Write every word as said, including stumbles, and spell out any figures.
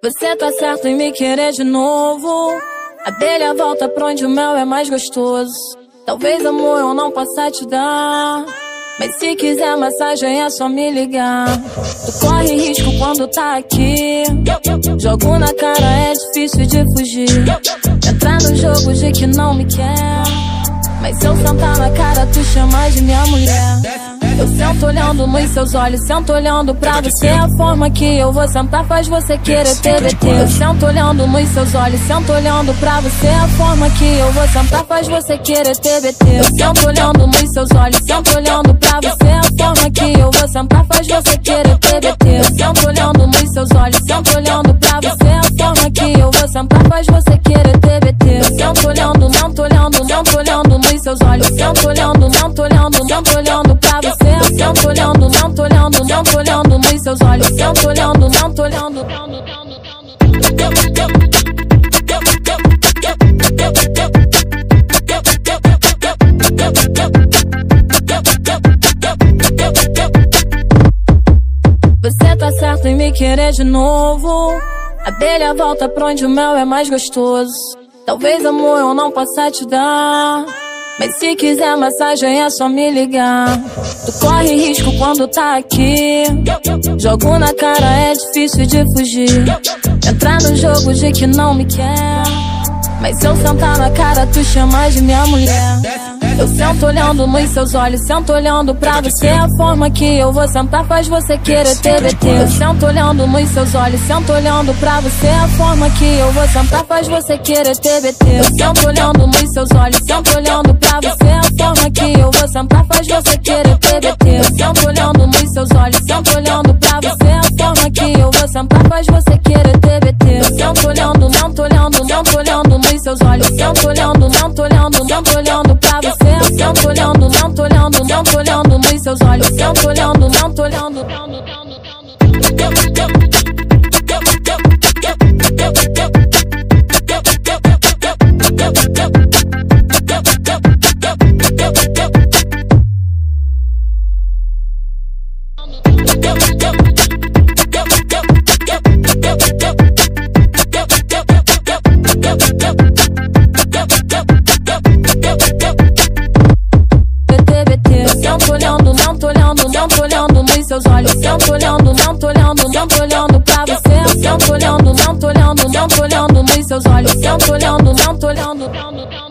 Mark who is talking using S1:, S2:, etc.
S1: Você tá certo em me querer de novo. Abelha volta pra onde o mel é mais gostoso. Talvez, amor, eu não possa te dar, mas se quiser massagem é só me ligar. Tu corre risco quando tá aqui. Jogo na cara, é difícil de fugir. Entrar no jogo de que não me quer, mas se eu sentar na cara tu chama de minha mulher. Eu sento olhando nos seus olhos, sento olhando pra você. A forma que eu vou sentar faz você querer T B T. Eu sento olhando nos seus olhos, sento olhando pra você. A forma que eu vou sentar faz você querer T B T. Eu sento olhando nos seus olhos, sento olhando pra você. A forma que eu vou sentar faz você querer T B T. Eu sento olhando nos seus olhos, sento olhando pra você. A forma que eu vou sentar faz você querer T B T. Eu sento olhando, sento olhando, sento olhando nos seus olhos, sento olhando, sento olhando, sento olhando pra você. Sento olhando, sento olhando, sento olhando nos seus olhos, sento olhando, sento olhando. Você tá certo em me querer de novo. Abelha volta pra onde o mel é mais gostoso. Talvez, amor, eu não possa te dar, mas se quiser massagem é só me ligar. Tu corre risco quando tá aqui. Jogo na cara, é difícil de fugir. Entrar no jogo de que não me quer, mas se eu sentar na cara tu chama de minha mulher. Eu sento olhando nos seus olhos, sento olhando pra você. A forma que eu vou sentar faz você querer T B T. Eu sento olhando nos seus olhos, sento olhando pra você. A forma que eu vou sentar faz você querer T B T. Eu sento olhando nos seus olhos, sento olhando pra você. A forma que eu vou sentar faz você querer T B T. Eu sento olhando nos seus olhos, sento olhando pra você. A forma que eu vou sentar faz você querer T B T. Eu sento olhando, sento olhando, sento olhando nos seus olhos, sento olhando, sento olhando, sento olhando pra você. Sento olhando, sento olhando, sento olhando nos seus olhos, sento olhando, sento olhando. Sento olhando, sento olhando, sento olhando nos seus olhos, sento olhando, sento olhando, sento olhando pra você. Sento olhando, sento olhando, sento olhando nos seus olhos, sento olhando, sento olhando.